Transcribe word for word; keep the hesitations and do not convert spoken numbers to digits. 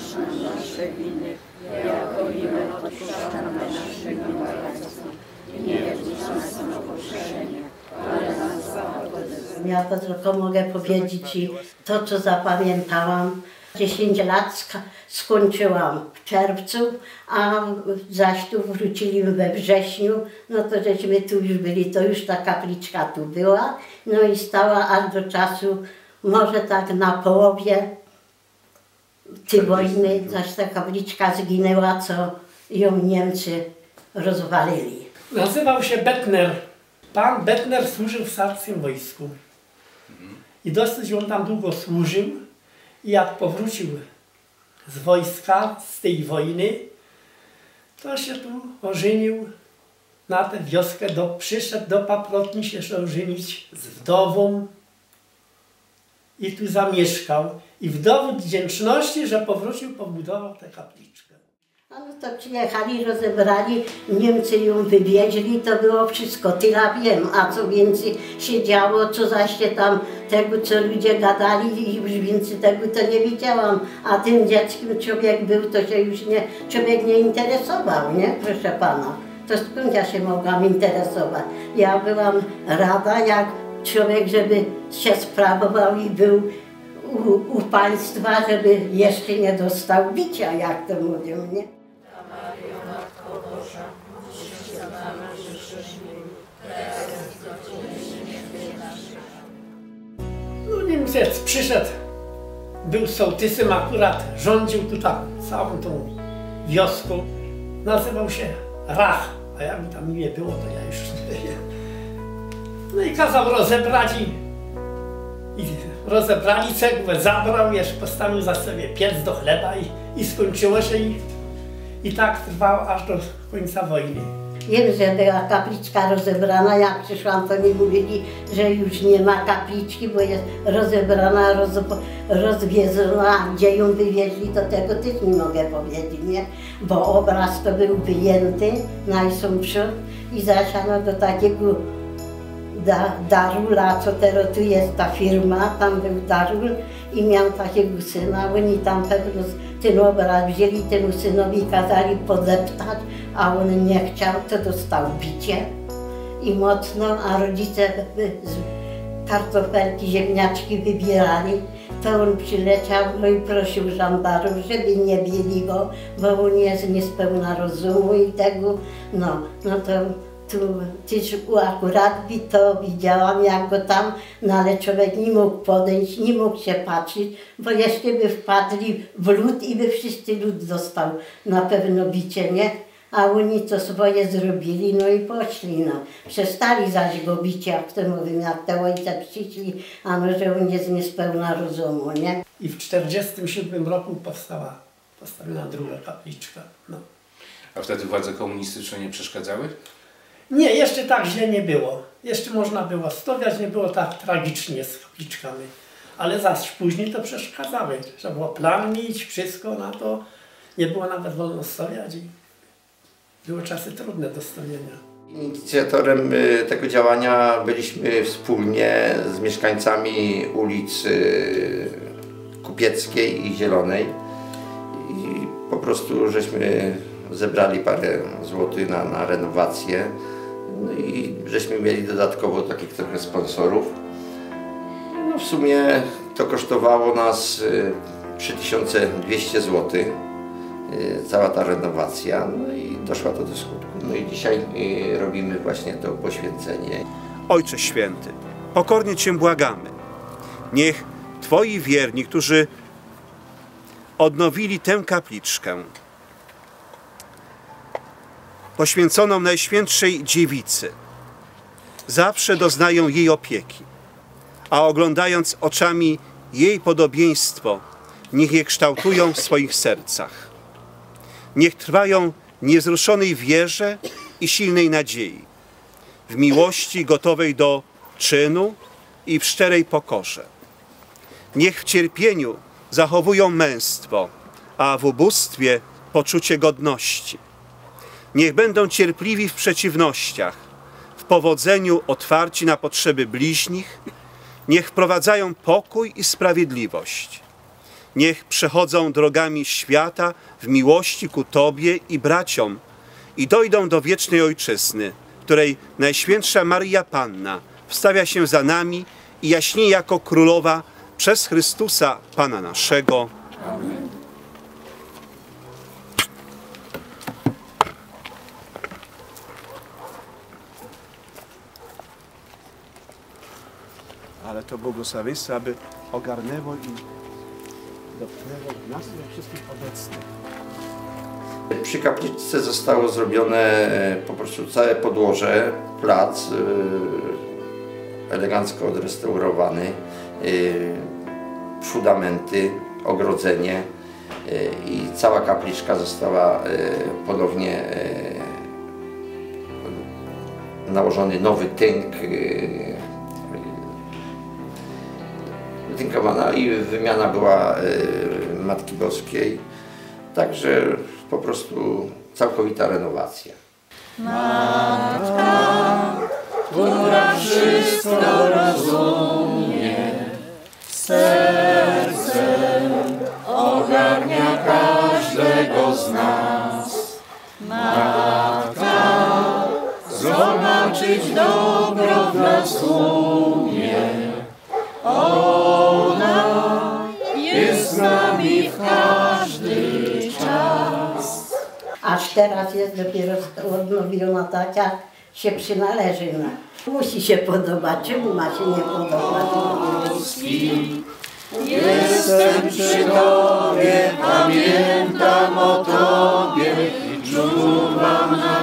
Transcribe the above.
nam nasze winy, jako i my odpuszczamy naszym winowajcom. I nie wódź nas na pokuszenie, ale nas zbaw ode złego. Ja to tylko mogę powiedzieć i to, co zapamiętałam. dziesięć lat sk skończyłam w czerwcu, a zaś tu wróciliśmy we wrześniu, no to żeśmy tu już byli, to już ta kapliczka tu była, no i stała aż do czasu, może tak na połowie tej wojny, zaś ta kapliczka zginęła, co ją Niemcy rozwalili. Nazywał się Bettner. Pan Bettner służył w carskim wojsku. I dosyć on tam długo służył. I jak powrócił z wojska, z tej wojny, to się tu ożenił na tę wioskę, do, przyszedł do Paprotni się ożenić z wdową i tu zamieszkał. I w dowód wdzięczności, że powrócił, pobudował tę kapliczkę. No to przyjechali, rozebrali, Niemcy ją wywieźli, to było wszystko, tyle wiem, a co więcej się działo, co zaś się tam tego, co ludzie gadali i już więcej tego to nie wiedziałam, a tym dzieckiem człowiek był, to się już nie, człowiek nie interesował, nie, proszę pana, to skąd ja się mogłam interesować? Ja byłam rada, jak człowiek, żeby się sprawował i był u, u państwa, żeby jeszcze nie dostał bicia, jak to mówią, nie? No Niemiec przyszedł, był sołtysem, akurat rządził tutaj całą tą wioską. Nazywał się Rach, a jak mi tam imię było, to ja już nie wiem. No i kazał rozebrać i, i rozebrali cegłę, zabrał, jeszcze postawił za sobie piec do chleba i, i skończyło się i, i tak trwało aż do końca wojny. Wiem, że była kapliczka rozebrana, jak przyszłam, to mi mówili, że już nie ma kapliczki, bo jest rozebrana, roz, rozwiezona, gdzie ją wywieźli, to tego też nie mogę powiedzieć, nie? Bo obraz to był wyjęty najsąprzód i zasiano do takiego da, Darula, co teraz tu jest ta firma, tam był Darul i miał takiego syna, oni tam pewno ten obraz wzięli, temu synowi kazali podeptać, a on nie chciał, to dostał bicie i mocno, a rodzice kartofelki, ziemniaczki wybierali, to on przyleciał, no i prosił żandarów, żeby nie bili go, bo on jest niespełna rozumu i tego, no, no to tu też akurat to widziałam, jak go tam, no ale człowiek nie mógł podejść, nie mógł się patrzeć, bo jeszcze by wpadli w lód i by wszyscy lód dostał na pewno bicie, nie? A oni to swoje zrobili, no i poszli, no. Przestali zaś go bić, jak to mówię, jak te ojce przyszli, a no, że on jest niespełna rozumu, nie? I w czterdziestym siódmym roku powstała, postawiona druga kapliczka, no. A wtedy władze komunistyczne nie przeszkadzały? Nie, jeszcze tak źle nie było. Jeszcze można było stawiać, nie było tak tragicznie z kapliczkami. Ale zaś później to przeszkadzały. Trzeba było plan mieć, wszystko na to. Nie było nawet wolno stawiać i były czasy trudne do stawienia. Inicjatorem tego działania byliśmy wspólnie z mieszkańcami ulicy Kupieckiej i Zielonej. I po prostu żeśmy zebrali parę złotych na, na renowację. No i żeśmy mieli dodatkowo takich trochę sponsorów. No w sumie to kosztowało nas trzy tysiące dwieście złotych, cała ta renowacja, no i doszła to do skutku. No i dzisiaj robimy właśnie to poświęcenie. Ojcze Święty, pokornie Cię błagamy, niech Twoi wierni, którzy odnowili tę kapliczkę, poświęconą Najświętszej Dziewicy, zawsze doznają jej opieki, a oglądając oczami jej podobieństwo, niech je kształtują w swoich sercach. Niech trwają w niewzruszonej wierze i silnej nadziei, w miłości gotowej do czynu i w szczerej pokorze. Niech w cierpieniu zachowują męstwo, a w ubóstwie poczucie godności. Niech będą cierpliwi w przeciwnościach, w powodzeniu otwarci na potrzeby bliźnich. Niech wprowadzają pokój i sprawiedliwość. Niech przechodzą drogami świata w miłości ku Tobie i braciom i dojdą do wiecznej Ojczyzny, której Najświętsza Maryja Panna wstawia się za nami i jaśnieje jako Królowa przez Chrystusa Pana naszego. Amen. Ale to błogosławieństwo, aby ogarnęło i dotknęło nas i wszystkich obecnych. Przy kapliczce zostało zrobione po prostu całe podłoże, plac elegancko odrestaurowany, fundamenty, ogrodzenie i cała kapliczka została ponownie nałożony nowy tynk, wytynkowana i wymiana była Matki Boskiej, także po prostu całkowita renowacja. Matka, która wszystko rozumie, sercem ogarnia każdego z nas. Matka, zobaczyć dobro w nas umie. Ona jest z nami w każdy czas. Aż teraz jest dopiero odnowiona tak, jak się przynależy nam. Musi się podobać, czemu ma się nie podobać? Jestem przy Tobie, pamiętam o Tobie, czuwam na